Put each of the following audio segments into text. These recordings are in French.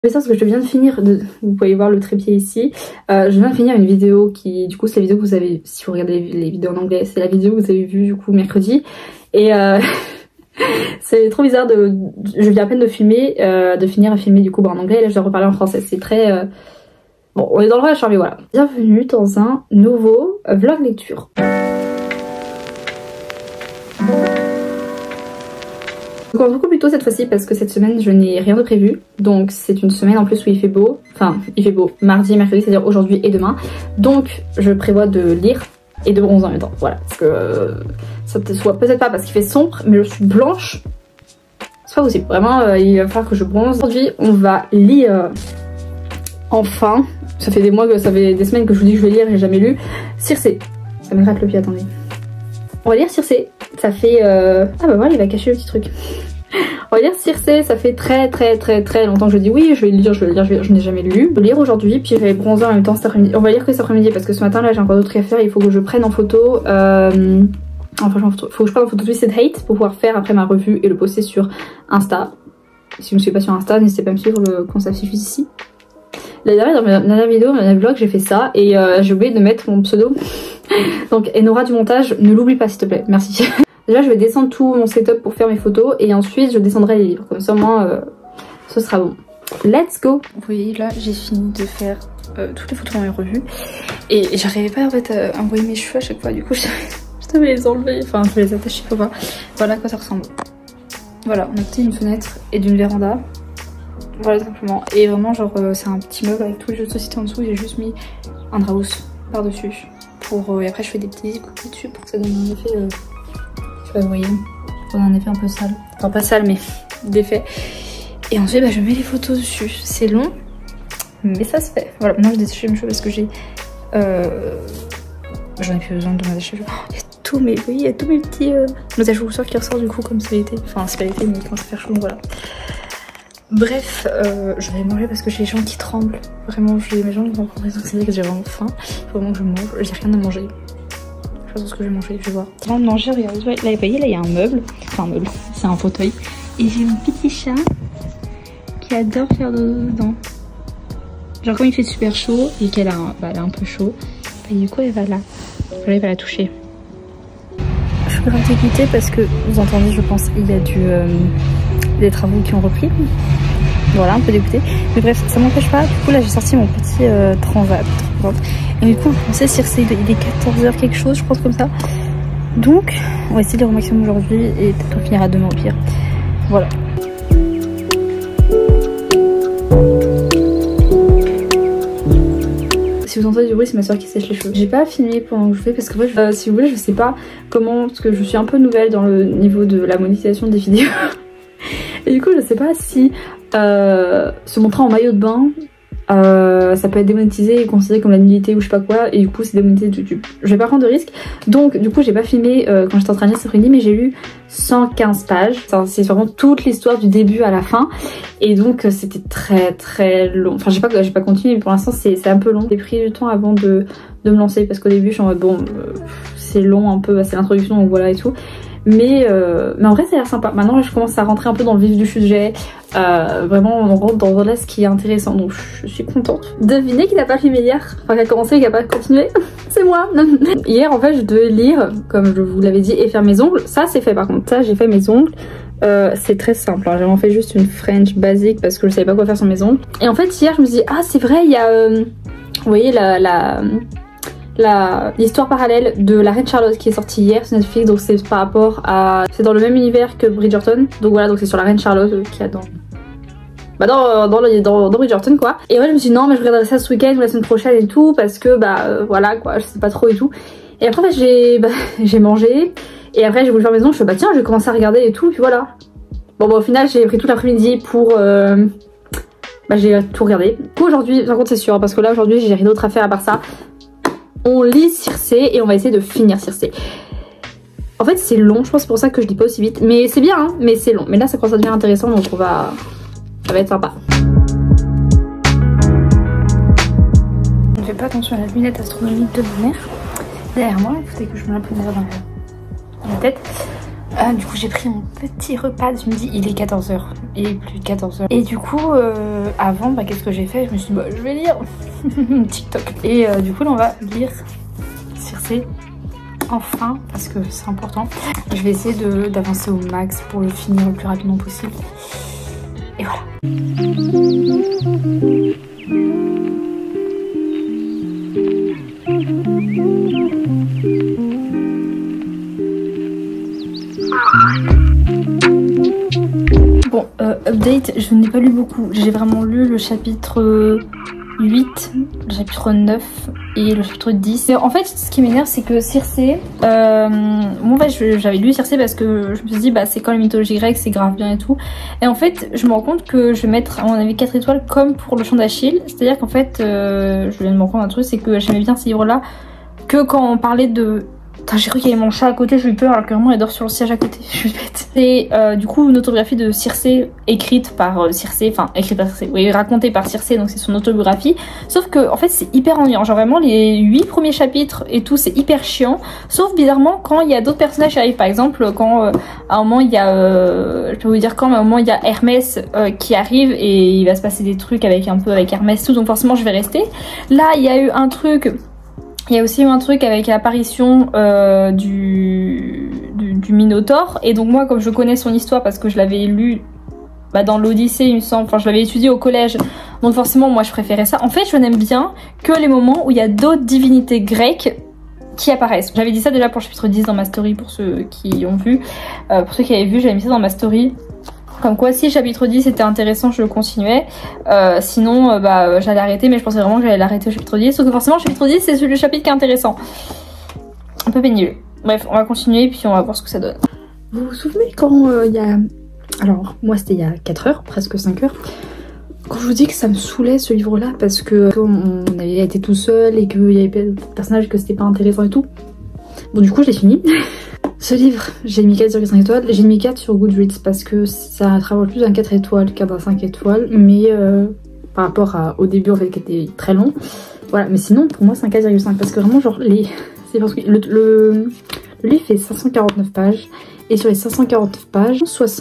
C'est ça parce que je viens de finir, vous pouvez voir le trépied ici, je viens de finir une vidéo qui, du coup c'est la vidéo que vous avez, si vous regardez les vidéos en anglais, c'est la vidéo que vous avez vue du coup mercredi, et c'est trop bizarre je viens à peine de filmer, de finir à filmer du coup en anglais, et là je dois reparler en français, c'est très... Bon, on est dans le rush, mais voilà. Bienvenue dans un nouveau vlog lecture. Je commence beaucoup plus tôt cette fois-ci parce que cette semaine je n'ai rien de prévu. Donc c'est une semaine en plus où il fait beau. Enfin il fait beau mardi et mercredi, c'est-à-dire aujourd'hui et demain. Donc je prévois de lire et de bronzer en même temps. Voilà. Parce que ça soit peut-être pas parce qu'il fait sombre, mais je suis blanche. C'est pas possible. Vraiment il va falloir que je bronze. Aujourd'hui on va lire enfin. Ça fait des mois, ça fait des semaines que je vous dis que je vais lire et j'ai jamais lu. Circé. Ça me gratte le pied, attendez. On va lire Circé. Ça fait... Ah bah voilà, il va cacher le petit truc. On va lire Circé, ça fait très longtemps que je dis oui, je vais le lire, je n'ai jamais lu. Je vais lire aujourd'hui, puis je vais bronzer en même temps cet après-midi. On va lire que cet après-midi parce que ce matin là j'ai encore d'autres trucs à faire, il faut que je prenne en photo... Enfin, faut que je prenne en photo Twisted Hate pour pouvoir faire après ma revue et le poster sur Insta. Si vous ne me suivez pas sur Insta, n'hésitez pas à me suivre, le compte s'affiche juste ici. La dernière, dans ma dernière vidéo, dans mon vlog, j'ai fait ça et j'ai oublié de mettre mon pseudo. Donc Enora du montage, ne l'oublie pas s'il te plaît, merci. Déjà je vais descendre tout mon setup pour faire mes photos et ensuite je descendrai les livres, comme ça au moins ce sera bon. Let's go. Vous voyez là j'ai fini de faire toutes les photos dans mes revues et j'arrivais pas en fait à envoyer mes cheveux à chaque fois, du coup je devais les enlever, enfin je vais les attacher pour voir. Voilà à quoi ça ressemble. Voilà, on a peut-être une fenêtre et d'une véranda. Voilà simplement, et vraiment genre c'est un petit meuble avec tous les jeux de société en dessous, j'ai juste mis un drap housse par dessus pour et après je fais des petits coups dessus pour que ça donne un effet je sais pas vous voyez, ça donne un effet un peu sale, enfin pas sale mais d'effet, et ensuite bah, je mets les photos dessus, c'est long mais ça se fait. Voilà, maintenant je détache mes cheveux parce que j'ai j'en ai plus besoin de m'attacher les cheveux. Il y a tous mes, vous voyez, il y a tous mes petits attaches chaussures qui ressortent du coup comme c'est l'été, enfin c'est pas l'été mais quand ça fait chaud, voilà. Bref, je vais manger parce que j'ai les jambes qui tremblent. Vraiment, j'ai mes jambes qui tremblent, donc c'est-à-dire que j'ai vraiment faim. Il faut vraiment que je mange. J'ai rien à manger. Je sais pas ce que je vais manger, je vais voir. Avant de manger, regardez, là, vous voyez, là il y a un meuble. Enfin un meuble, c'est un fauteuil. Et j'ai un petit chat qui adore faire dodo dedans. Genre quand il fait super chaud et qu'elle a, elle a un peu chaud, et du coup elle va là. Là il va la toucher. Je suis grave dégoûtée parce que, vous entendez je pense, il y a des travaux qui ont repris. Voilà, un peu dégoûtée. Mais bref, ça m'empêche pas. Du coup, là, j'ai sorti mon petit transat. Et du coup, on pensait Circé, il est 14h quelque chose, je pense, comme ça. Donc, on va essayer de lire au maximum aujourd'hui et peut-être on finira demain au pire. Voilà. Si vous entendez du bruit, c'est ma soeur qui sèche les cheveux. J'ai pas filmé pendant que je fais parce que moi, si vous voulez, je sais pas comment, parce que je suis un peu nouvelle dans le niveau de la monétisation des vidéos. Et du coup je sais pas si se montrer en maillot de bain ça peut être démonétisé et considéré comme la nullité ou je sais pas quoi, et du coup c'est démonétisé de YouTube. Je vais pas prendre de risque, donc du coup j'ai pas filmé quand j'étais en train de lire cet après-midi, mais j'ai lu 115 pages. C'est vraiment toute l'histoire du début à la fin, et donc c'était très long. Enfin j'ai pas continué, mais pour l'instant c'est un peu long. J'ai pris du temps avant de me lancer parce qu'au début je suis en mode bon c'est long un peu, c'est l'introduction donc voilà et tout. Mais en vrai ça a l'air sympa. Maintenant là, je commence à rentrer un peu dans le vif du sujet. Vraiment on rentre dans là ce qui est intéressant, donc je suis contente. Devinez qui n'a pas filmé hier, enfin qui a commencé et qui n'a pas continué. C'est moi. Hier en fait je devais lire comme je vous l'avais dit et faire mes ongles. Ça c'est fait par contre, ça j'ai fait mes ongles. C'est très simple, hein. J'ai vraiment fait juste une French basique parce que je savais pas quoi faire sur mes ongles. Et en fait hier je me suis dit ah c'est vrai il y a vous voyez l'histoire parallèle de la Reine Charlotte qui est sortie hier sur Netflix, donc c'est par rapport à... c'est dans le même univers que Bridgerton, donc voilà, donc c'est sur la Reine Charlotte qui a dans Bridgerton quoi. Et ouais je me suis dit non mais je regarderai ça ce week-end ou la semaine prochaine et tout parce que voilà quoi, je sais pas trop et tout. Et après en fait, j'ai mangé et après j'ai voulu faire mes ongles, je fais bah tiens je vais commencer à regarder et tout, puis voilà. Bon au final j'ai pris tout l'après-midi pour... j'ai tout regardé. Du coup aujourd'hui, par contre c'est sûr, parce que là aujourd'hui j'ai rien d'autre à faire à part ça. On lit Circé et on va essayer de finir Circé. En fait c'est long, je pense c'est pour ça que je lis pas aussi vite. Mais c'est bien hein, mais c'est long. Mais là ça commence à devenir intéressant donc ça va être sympa. Je ne fais pas attention à la lunette astronomique de ma mère. Derrière moi, il faudrait que je me la pose dans la tête. Du coup j'ai pris mon petit repas du midi, il est 14 h et plus de 14 h. Et du coup avant qu'est-ce que j'ai fait? Je me suis dit je vais lire TikTok. Et du coup là on va lire Circé enfin parce que c'est important. Je vais essayer d'avancer au max pour le finir le plus rapidement possible. Et voilà. Bon, update, je n'ai pas lu beaucoup. J'ai vraiment lu le chapitre 8, le chapitre 9 et le chapitre 10. Et en fait, ce qui m'énerve, c'est que Circé... moi, en fait, j'avais lu Circé parce que je me suis dit, c'est quand la mythologie grecque, c'est grave bien et tout. Et en fait, je me rends compte que je vais mettre, à mon avis, 4 étoiles comme pour le chant d'Achille. C'est-à-dire qu'en fait, je viens de me rendre compte d'un truc, c'est que j'aimais bien ces livres-là que quand on parlait de... Putain, j'ai cru qu'il y avait mon chat à côté, j'ai eu peur alors que vraiment elle dort sur le siège à côté, je suis bête. C'est du coup une autobiographie de Circé écrite par Circé, enfin écrite par Circé, oui, racontée par Circé, donc c'est son autobiographie. Sauf que en fait c'est hyper ennuyant, genre vraiment les 8 premiers chapitres et tout c'est hyper chiant. Sauf bizarrement quand il y a d'autres personnages qui arrivent, par exemple quand à un moment il y a, je peux vous dire quand, mais à un moment il y a Hermès qui arrive et il va se passer des trucs avec un peu avec Hermès tout, donc forcément je vais rester. Là il y a eu un truc... Il y a aussi eu un truc avec l'apparition du Minotaure. Et donc moi, comme je connais son histoire parce que je l'avais lu dans l'Odyssée, il me semble, enfin je l'avais étudié au collège, donc forcément moi je préférais ça. En fait, je n'aime bien que les moments où il y a d'autres divinités grecques qui apparaissent. J'avais dit ça déjà pour le chapitre 10 dans ma story pour ceux qui ont vu. Pour ceux qui avaient vu, j'avais mis ça dans ma story. Comme quoi, si le chapitre 10 était intéressant, je le continuais. Sinon, j'allais arrêter, mais je pensais vraiment que j'allais l'arrêter au chapitre 10. Sauf que forcément, le chapitre 10, c'est le chapitre qui est intéressant. Un peu pénible. Bref, on va continuer, puis on va voir ce que ça donne. Vous vous souvenez quand il y a... Alors, moi, c'était il y a 4 heures, presque 5 heures. Quand je vous dis que ça me saoulait, ce livre-là, parce que on avait été tout seul et qu'il y avait plein de personnages que c'était pas intéressant et tout. Bon, du coup, je l'ai fini. Ce livre, j'ai mis 4,5 étoiles. J'ai mis 4 sur Goodreads parce que ça travaille plus d'un 4 étoiles qu'un 5 étoiles. Mais par rapport au début en fait qui était très long. Voilà, mais sinon pour moi c'est un 4,5 parce que vraiment genre c'est parce que le livre fait 549 pages. Et sur les 549 pages,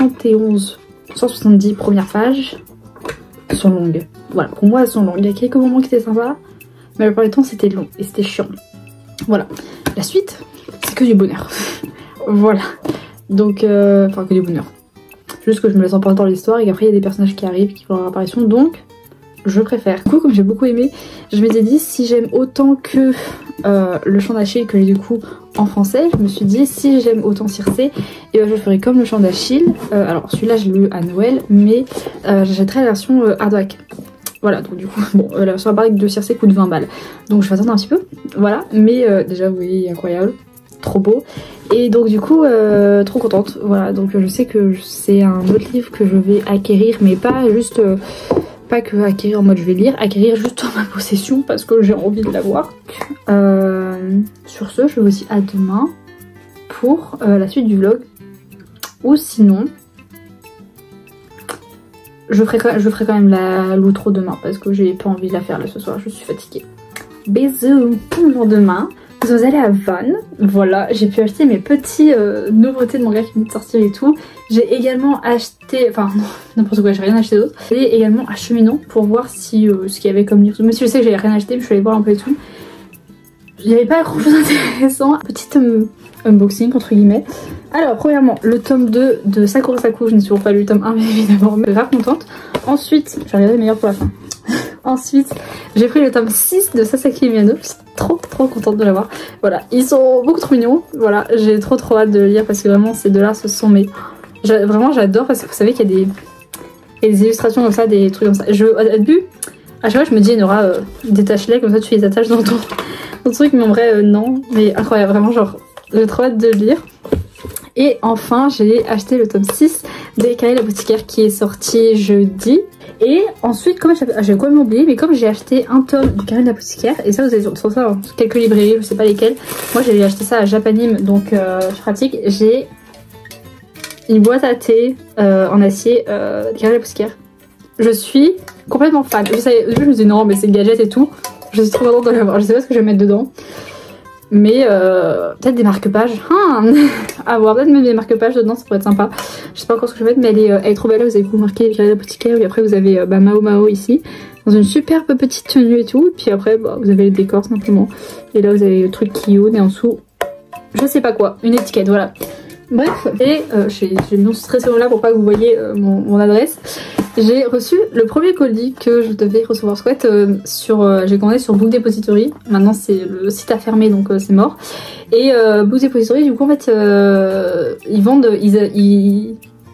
170 premières pages sont longues. Voilà, pour moi elles sont longues. Il y a quelques moments qui étaient sympas. Mais la plupart du temps c'était long et c'était chiant. Voilà, la suite c'est que du bonheur. Voilà, donc enfin que du bonheur. Juste que je me laisse emporter dans l'histoire et qu'après il y a des personnages qui arrivent, qui font leur apparition, donc je préfère. Du coup, comme j'ai beaucoup aimé, je m'étais dit si j'aime autant que le chant d'Achille que j'ai du coup en français, je me suis dit si j'aime autant Circé, et je ferai comme le chant d'Achille. Alors celui-là je l'ai lu à Noël, mais j'achèterai la version hardback. Voilà, donc du coup, bon, la version hardback de Circé coûte 20 balles. Donc je vais attendre un petit peu, voilà, mais déjà vous voyez, incroyable. Trop beau, et donc du coup trop contente. Voilà, donc je sais que c'est un autre livre que je vais acquérir, mais pas juste pas que acquérir en mode je vais lire, acquérir juste en ma possession parce que j'ai envie de l'avoir. Sur ce, je vous dis à demain pour la suite du vlog, ou sinon je ferai quand même l'outro demain parce que j'ai pas envie de la faire là ce soir, je suis fatiguée. Bisous pour demain. Vous allez à Vannes, voilà, j'ai pu acheter mes petits nouveautés de manga qui viennent de sortir et tout. J'ai également acheté, enfin non, n'importe quoi, j'ai rien acheté d'autre. J'ai également un cheminot pour voir si ce qu'il y avait comme livre. Même si je sais que j'avais rien acheté, mais je suis allée voir un peu et tout. Il n'y avait pas grand chose d'intéressant. Petit unboxing entre guillemets. Alors premièrement, le tome 2 de Sakura Saku, je n'ai toujours pas lu le tome 1 mais évidemment, mais grave contente. Ensuite, je vais regarder le meilleur pour la fin. Ensuite, j'ai pris le tome 6 de Sasaki Miyano. Je suis trop contente de l'avoir. Voilà, ils sont beaucoup trop mignons. Voilà, j'ai trop hâte de le lire parce que vraiment ces deux-là ce sont mes... Vraiment j'adore parce que vous savez qu'il y a des illustrations comme ça, des trucs comme ça. Au début, à chaque fois je me dis Nora, détache-les comme ça tu les attaches dans ton truc, mais en vrai non. Mais incroyable, vraiment genre j'ai trop hâte de le lire. Et enfin j'ai acheté le tome 6 de Kae l'apothicaire qui est sorti jeudi. Et ensuite, comme j'ai quand même oublié, mais comme j'ai acheté un tome de Kae l'apothicaire, et ça vous avez sur ça dans quelques librairies, je sais pas lesquelles, moi j'avais acheté ça à Japanime, donc je pratique, j'ai une boîte à thé en acier de Kae l'apothicaire. Je suis complètement fan. Au début je me disais non mais c'est une gadget et tout, je suis trop contente de l'avoir, je sais pas ce que je vais mettre dedans. Mais peut-être des marque-pages, à voir, peut-être même des marque-pages dedans, ça pourrait être sympa. Je sais pas encore ce que je vais mettre, mais elle est trop belle. Vous avez vous marqué la l'apothicaire, et après vous avez Mao Mao ici, dans une superbe petite tenue et tout. Et puis après vous avez le décor simplement. Et là vous avez le truc Kiyun et en dessous, je sais pas quoi, une étiquette, voilà. Bref, et j'ai une très souvent là pour pas que vous voyez mon adresse. J'ai reçu le premier colis que je devais recevoir Squat j'ai commandé sur Book Depository. Maintenant c'est le site a fermé donc c'est mort. Et Book Depository du coup en fait ils vendent, ils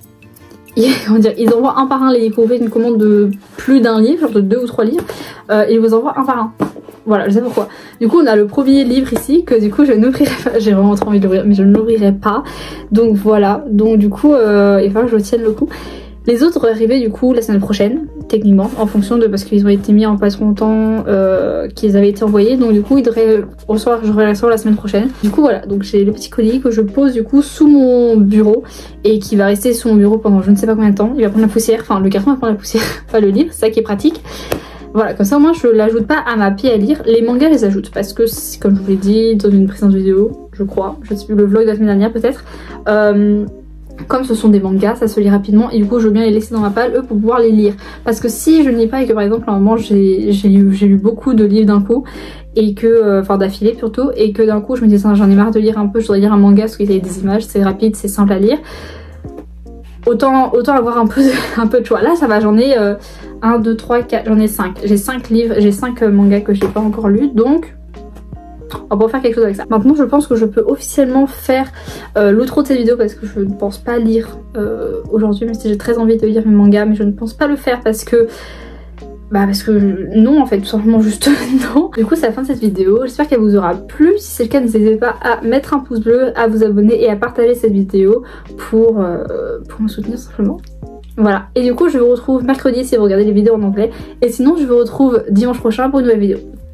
envoient un par un les livres. Vous faites une commande de plus d'un livre, genre de 2 ou 3 livres, et ils vous envoient un par un. Voilà, je sais pourquoi. Du coup, on a le premier livre ici que du coup je n'ouvrirai pas. J'ai vraiment trop envie de l'ouvrir, mais je ne l'ouvrirai pas. Donc voilà. Donc du coup, il va falloir que je tienne le coup. Les autres devraient arriver du coup la semaine prochaine, techniquement, en fonction de parce qu'ils ont été mis en pas trop longtemps, qu'ils avaient été envoyés. Donc du coup, ils devraient recevoir, je devrais recevoir la semaine prochaine. Du coup voilà, donc j'ai le petit colis que je pose du coup sous mon bureau et qui va rester sous mon bureau pendant je ne sais pas combien de temps. Il va prendre la poussière, enfin le carton va prendre la poussière, pas le livre, c'est ça qui est pratique. Voilà, comme ça au moins je l'ajoute pas à ma pile à lire. Les mangas je les ajoute parce que comme je vous l'ai dit dans une précédente vidéo, je crois, je sais plus, le vlog de la semaine dernière peut-être, comme ce sont des mangas, ça se lit rapidement et du coup je veux bien les laisser dans ma palle eux pour pouvoir les lire. Parce que si je ne lis pas et que par exemple à un moment j'ai lu beaucoup de livres d'un coup et que, enfin d'affilée plutôt, et que d'un coup je me dis j'en ai marre de lire un peu, je voudrais lire un manga parce qu'il y a des images, c'est rapide, c'est simple à lire. Autant avoir un peu de choix. Là ça va, j'en ai 1, 2, 3, 4, j'en ai 5. J'ai 5 livres, j'ai 5 mangas que j'ai pas encore lus, donc on va pouvoir faire quelque chose avec ça. Maintenant je pense que je peux officiellement faire l'outro de cette vidéo parce que je ne pense pas lire aujourd'hui, même si j'ai très envie de lire mes mangas, mais je ne pense pas le faire parce que non en fait, tout simplement juste non. Du coup c'est la fin de cette vidéo, j'espère qu'elle vous aura plu. Si c'est le cas, n'hésitez pas à mettre un pouce bleu, à vous abonner et à partager cette vidéo pour me soutenir simplement. Voilà, et du coup je vous retrouve mercredi si vous regardez les vidéos en anglais, et sinon je vous retrouve dimanche prochain pour une nouvelle vidéo.